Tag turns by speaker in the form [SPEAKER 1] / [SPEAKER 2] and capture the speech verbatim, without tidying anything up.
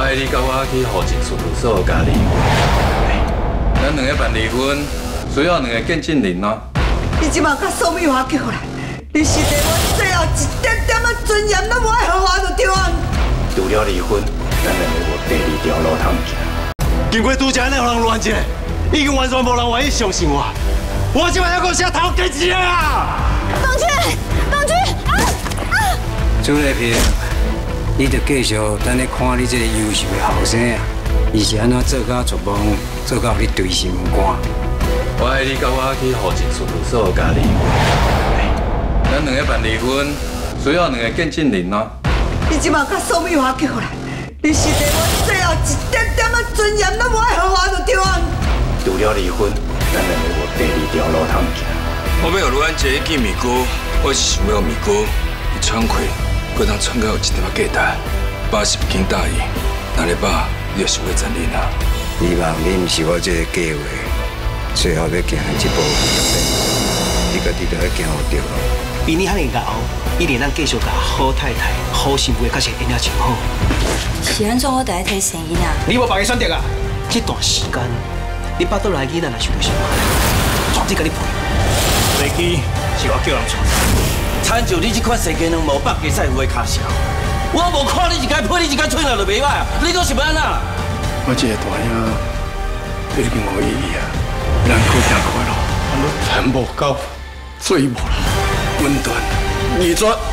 [SPEAKER 1] 爱你甲我去户政事务所甲离婚。咱两个办离婚，需要两个见证人哦。
[SPEAKER 2] 你即马甲宋美华叫来，你是连我最后一点点仔尊严都无爱好我就对啊！
[SPEAKER 1] 除了离婚，咱两个有第二条路通行。
[SPEAKER 3] 经过拄则安尼，互人乱一个，已经完全无人愿意相信我。我即摆要讲啥头家一个啊！
[SPEAKER 4] 董局，董局啊啊！
[SPEAKER 5] 朱丽萍，你着继续等咧看你这个优秀的后生啊，伊是安怎做到做梦，做到你堆心肝。
[SPEAKER 1] 我爱你甲我去户政事务所甲离婚。咱两个办离婚，需要两个见证人哦。
[SPEAKER 2] 你即马甲宋美华叫来，你是连我最后一点点仔尊严都无爱好我就对啊！
[SPEAKER 1] 除了离婚，咱两个有第二条路通行。
[SPEAKER 6] 我要互卢安杰见米糕，我是想要米糕有仓亏，搁当创到有一点仔价值。爸是不肯答应，那日爸你就是会残忍啊！
[SPEAKER 5] 希望你毋是我这个计划最后要行的一步，你家己就要行好对了。
[SPEAKER 7] 比你遐尼熬，一定咱继续甲好太太、好媳妇的角色演了真好。
[SPEAKER 4] 是安怎我第一替生囡仔？
[SPEAKER 7] 你无别个选择啊！这段时间，你巴肚内囡仔若想到什么，全体甲你陪。飞机是我叫人出，
[SPEAKER 8] 参照你这款世界两无百家赛富的卡小，我无看你一间配你一间吹闹就袂歹啊！你讲是要安怎？
[SPEAKER 1] 我这个大兄已经无意义啊！咱靠行过路，全部到最无了，分段、二绝。